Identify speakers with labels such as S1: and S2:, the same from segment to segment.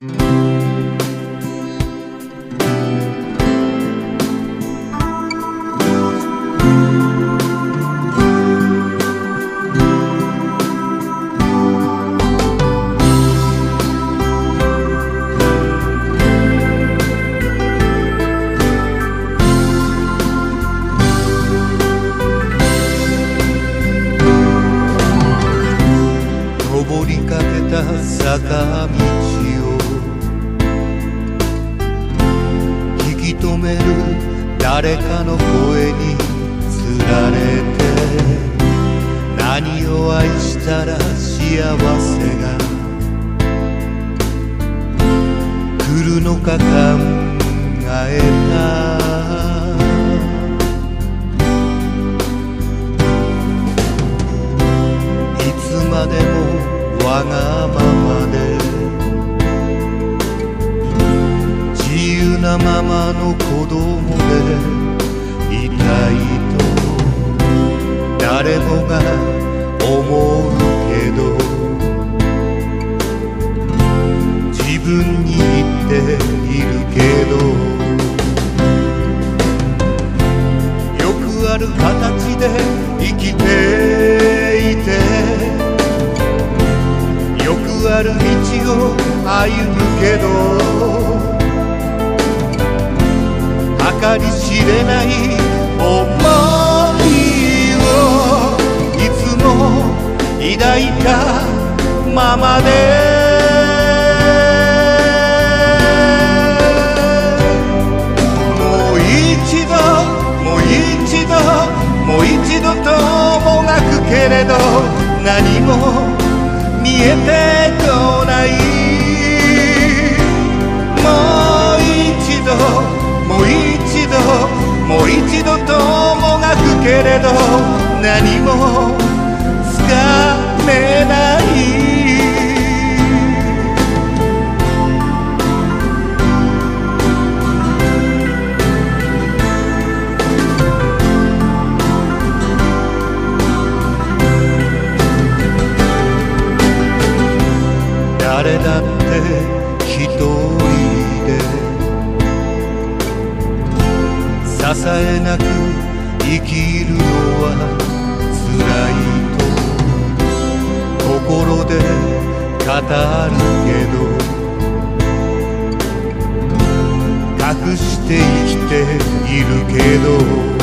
S1: 登りかけた坂道を引き止める誰かの声につられて、何を愛したら幸せが来るのか考えた。いつまでもわがままで自由なままの子供でいたいと誰もが思うけど、自分に言っているけど、よくある形で生きていて、よくある道を歩むけど、計り知れない想いをいつも抱いたままで、もう一度もう一度もう一度ともがくけれど、何も見えてこない。もう一度もう一度もう一度ともがくけれど、何もつかめない。誰だって一人で支えなく生きるのは辛いと心で語るけど、隠して生きているけど、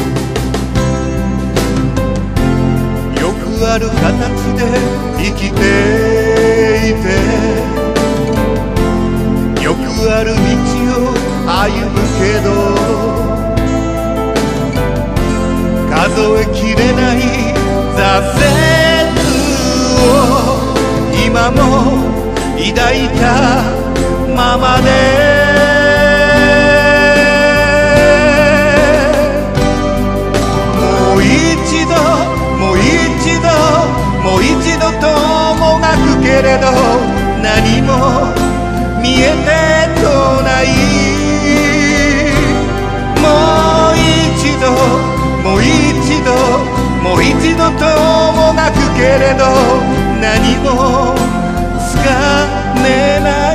S1: よくある形で生きていて、よくある道を歩むけど、数えきれない挫折を今も抱いたままで、もう一度もう一度もう一度ともがくけれど、何も見えてこない。もう一度もう一度もう一度ともがくけれど、何もつかめない。